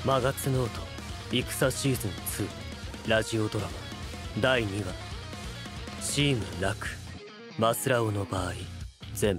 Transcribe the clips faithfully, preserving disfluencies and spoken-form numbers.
マガツノート戦シーズンツーラジオドラマだいにわチームラクマスラオの場合前編。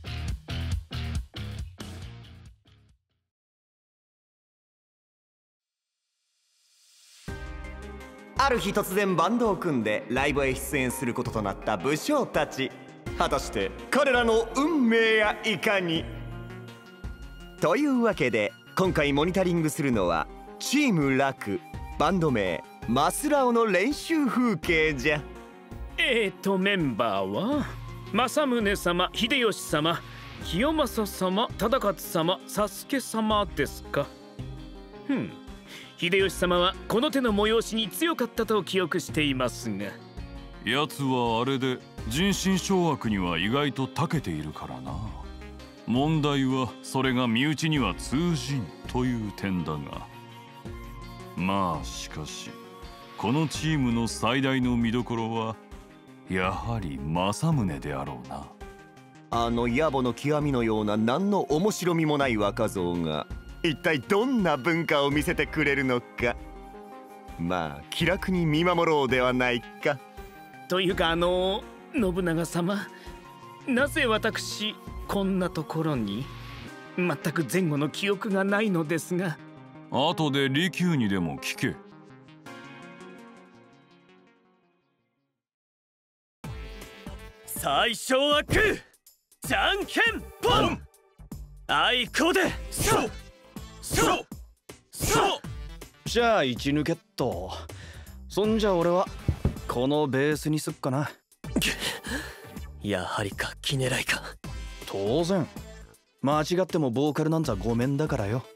ある日突然バンドを組んでライブへ出演することとなった武将たち。果たして彼らの運命やいかに。というわけで今回モニタリングするのはチームラクバンド名マスラオの練習風景じゃ。 えーとメンバーは政宗様、秀吉様、清正様、忠勝様、佐助様ですか。ふん、秀吉様はこの手の催しに強かったと記憶していますが、 奴はあれで人心掌握には意外と長けているからな。問題はそれが身内には通じんという点だが、まあしかしこのチームの最大の見どころはやはり政宗であろうな。 あの野暮の極みのような何の面白みもない若造が一体どんな文化を見せてくれるのか。まあ気楽に見守ろうではないか。 というかあの信長様、なぜ私こんなところに。全く前後の記憶がないのですが。 後で利休にでも聞け。 最初はグーじゃんけんポン、あいこでそうそうそう。 じゃあ一抜けっと。そんじゃ俺はこのベースにすっかな。 やはり楽器狙いか。 当然間違ってもボーカルなんざごめんだからよ。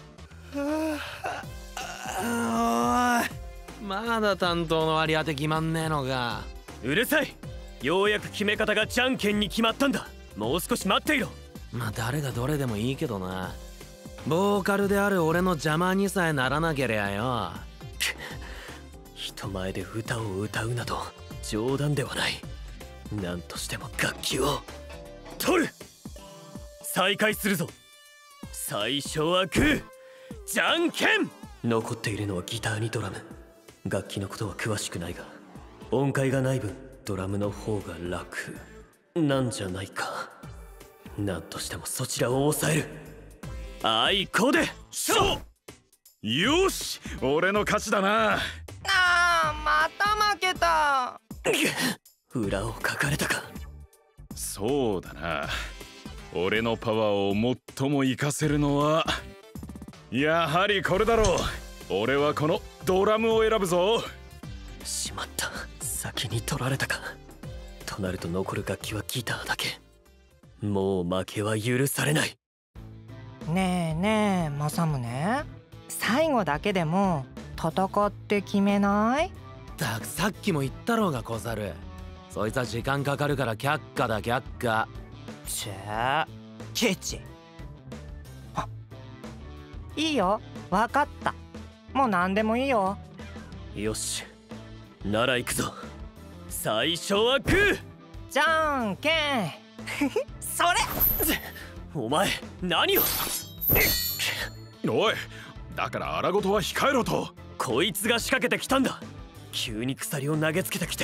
おい、まだ担当の割り当て決まんねえのか。 うるさい。ようやく決め方がじゃんけんに決まったんだ。もう少し待っていろ。 まあ誰がどれでもいいけどな。ボーカルである俺の邪魔にさえならなけりゃよ。 人前で歌を歌うなど冗談ではない。何としても楽器を取る。再開するぞ。最初はグーじゃんけん。残っているのはギターにドラム。楽器のことは詳しくないが音階がない分ドラムの方が楽なんじゃないか。何としてもそちらを抑える。あいこでしょ。 よし、俺の勝ちだな。 あー、また負けた。 裏をかかれたか。 そうだな。俺のパワーを最も活かせるのはやはりこれだろう。俺はこのドラムを選ぶぞ。 しまった、先に取られたか。となると残る楽器はギターだけ。もう負けは許されない。 ねえねえ政宗、最後だけでも戦って決めない？ たくさっきも言ったろうが小猿。そいつは時間かかるから却下だ却下。 ちぇケチ。あ、いいよ、分かった。もう何でもいいよ。 よし、なら行くぞ。最初はグーじゃんけんそれ。 お前何を。 おい、だから荒事は控えろと。 こいつが仕掛けてきたんだ。急に鎖を投げつけてきて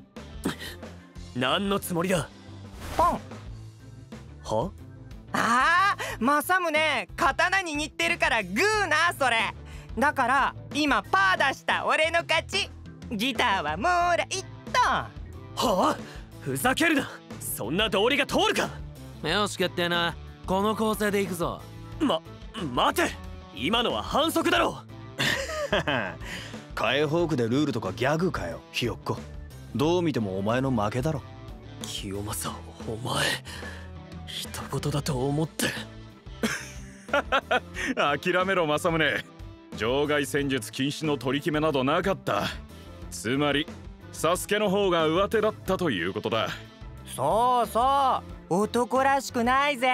何のつもりだ。 ポン。 はあー、政宗刀に似てるからグーな。それだから今パー出した俺の勝ち。ギターはもらいっと。 はあ、ふざけるな。そんな道理が通るか。 よし決定な。この構成でいくぞ。 ま、待て。今のは反則だろカエホークでルールとかギャグかよ、ひよっこ。どう見てもお前の負けだろ。 清正、お前一言だと思って諦めろ政宗。場外戦術禁止の取り決めなどなかった。つまりサスケの方が上手だったということだ。 そうそう、男らしくないぜ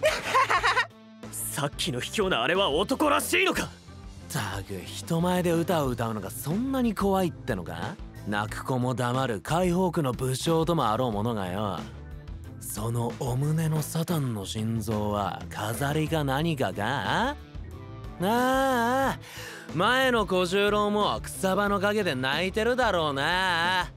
さっきの卑怯なあれは男らしいのか。 たく人前で歌を歌うのがそんなに怖いってのか。泣く子も黙るカイホークの武将ともあろうものがよ。そのお胸のサタンの心臓は飾りか何かか。 ああ、前の小十郎も草場の陰で泣いてるだろうな。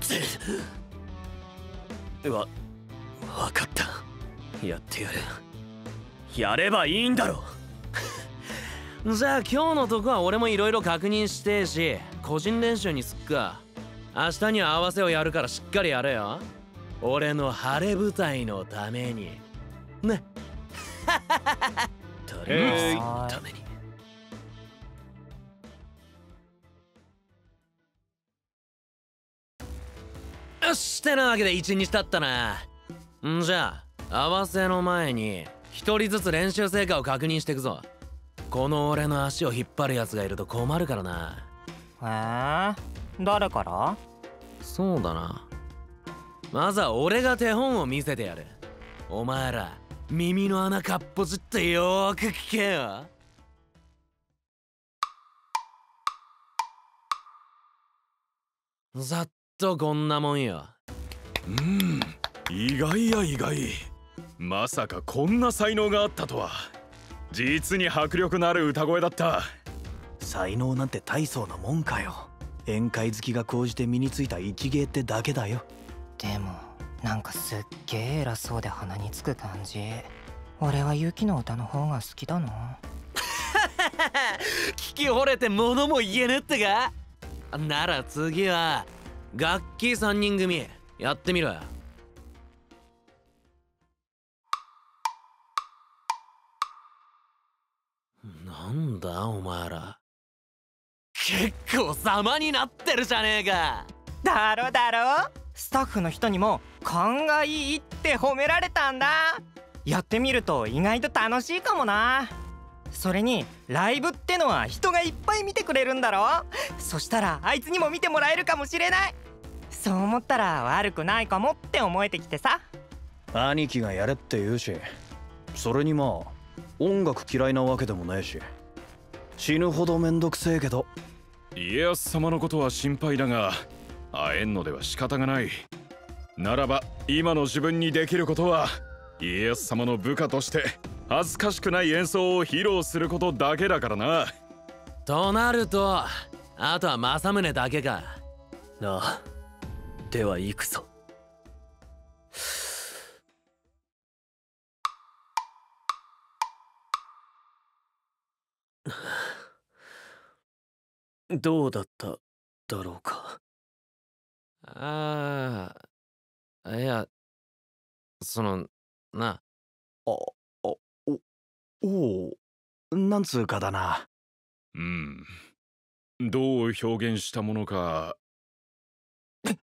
わ、わかった。やってやる。やればいいんだろ。 じゃあ今日のとこは俺もいろいろ確認してえし、個人練習にすっか。明日には合わせをやるからしっかりやれよ。俺の晴れ舞台のためにね。誰のために。よし、ってなわけで一日経ったな。んじゃあ合わせの前に一人ずつ練習成果を確認していくぞ。この俺の足を引っ張るやつがいると困るからな。 へえ、誰から？ そうだな。まずは俺が手本を見せてやる。お前ら耳の穴かっぽじってよーく聞けよ。ざっとこんなもんよ。 うん、意外や意外。まさかこんな才能があったとは。実に迫力のある歌声だった。 才能なんて大層なもんかよ。宴会好きが高じて身についた一芸ってだけだよ。 でもなんかすっげえ偉そうで鼻につく感じ。俺はユキの歌の方が好きだな。 聞き惚れて物も言えねってか。なら次は楽器さんにん組やってみろよ。なんだお前ら、結構様になってるじゃねえか。 だろだろ。スタッフの人にも勘がいいって褒められたんだ。やってみると意外と楽しいかもな。それにライブってのは人がいっぱい見てくれるんだろ。そしたらあいつにも見てもらえるかもしれない。そう思ったら悪くないかもって思えてきてさ。 兄貴がやれって言うし、それにまあ音楽嫌いなわけでもないし、死ぬほどめんどくせえけど。 家康様のことは心配だが会えんのでは仕方がない。ならば今の自分にできることは家康様の部下として恥ずかしくない演奏を披露することだけだからな。 となるとあとは政宗だけか。 なあ、では行くぞ。どうだっただろうか。 ああ、いや、そのな。 あ、あ、お、おう、なんつうかだな。 うん、どう表現したものか。 棒読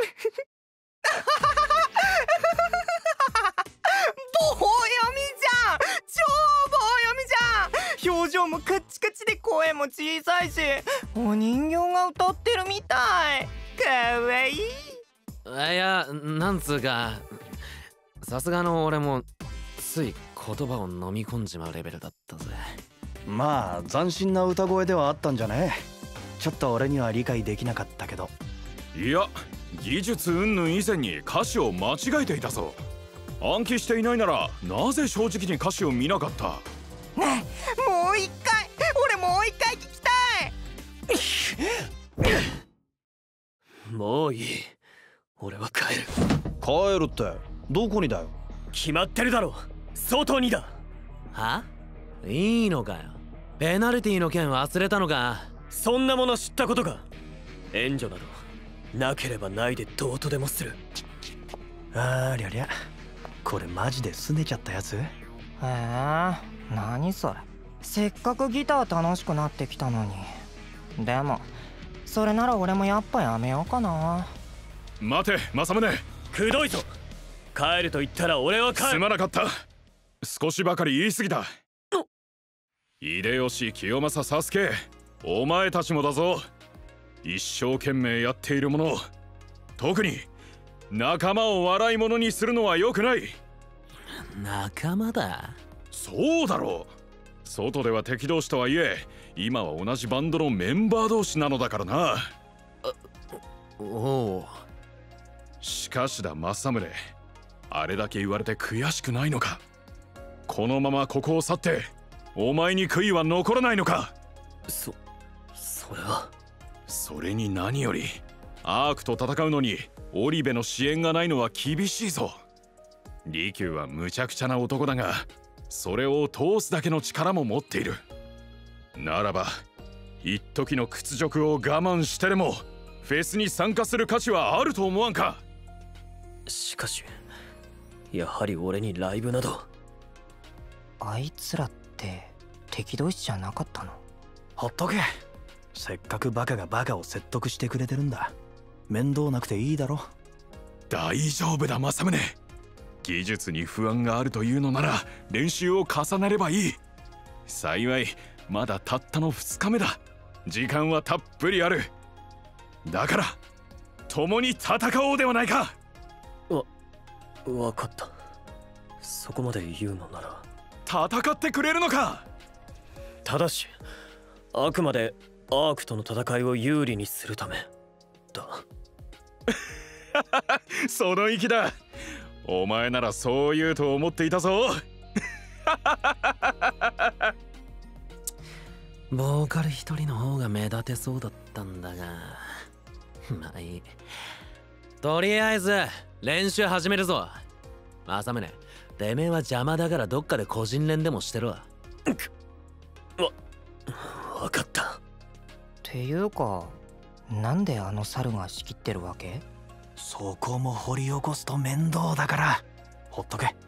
みじゃん。超棒読みじゃん。表情もカッチカチで声も小さいし、お人形が歌ってるみたい。かわいい。 いや、なんつうか、さすがの俺もつい言葉を飲み込んじまうレベルだったぜ。 まあ斬新な歌声ではあったんじゃね。ちょっと俺には理解できなかったけど。 いや、技術云々以前に歌詞を間違えていたぞ。暗記していないならなぜ正直に歌詞を見なかった？ ねえ、もう一回。俺もう一回聞きたい。 もういい。俺は帰る。 帰るってどこにだよ。 決まってるだろ。外にだ。 は？いいのかよ。ペナルティの件忘れたのか。 そんなもの知ったことか。援助などなければないでどうとでもする。 ありゃりゃ、これマジで拗ねちゃったやつ？へえ、何それ。せっかくギター楽しくなってきたのに。でもそれなら俺もやっぱやめようかな。 待て政宗、 くどいぞ。帰ると言ったら俺は帰る。 すまなかった。少しばかり言い過ぎた。秀吉、清正、佐助、お前たちもだぞ。一生懸命やっているもの、特に仲間を笑い物にするのは良くない。 仲間だ。 そうだろう。外では敵同士とはいえ、今は同じバンドのメンバー同士なのだからな。 おお。 しかしだ政宗、あれだけ言われて悔しくないのか。このままここを去ってお前に悔いは残らないのか。 そそれは。 それに何よりアークと戦うのにオリベの支援がないのは厳しいぞ。リキューは無茶苦茶な男だが、それを通すだけの力も持っている。ならば一時の屈辱を我慢してでもフェスに参加する価値はあると思わんか。 しかしやはり俺にライブなど。 あいつらって敵同士じゃなかったの？ ほっとけ。せっかくバカがバカを説得してくれてるんだ。面倒なくていいだろ。 大丈夫だ政宗。技術に不安があるというのなら練習を重ねればいい。幸いまだたったのふつかめだ。時間はたっぷりある。だから共に戦おうではないか。 わ分かった。そこまで言うのなら戦ってくれるのか。 ただしあくまでアークとの戦いを有利にするためだ。 その意気だ。お前ならそう言うと思っていたぞ。 ボーカル一人の方が目立てそうだったんだが、まあいい。とりあえず練習始めるぞ。政宗、てめえは邪魔だからどっかで個人練でもしてろ。わ分かった。 っていうか、なんであの猿が仕切ってるわけ？ そこも掘り起こすと面倒だからほっとけ。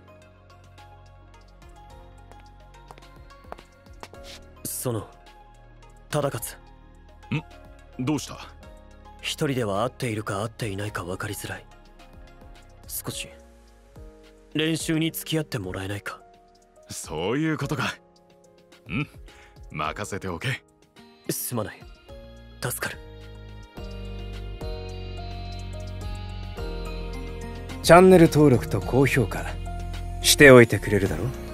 その忠勝。 ん？どうした？ 一人では合っているか合っていないか分かりづらい。少し練習に付き合ってもらえないか。 そういうことか。ん？任せておけ。 すまない。助かる。 チャンネル登録と高評価しておいてくれるだろう。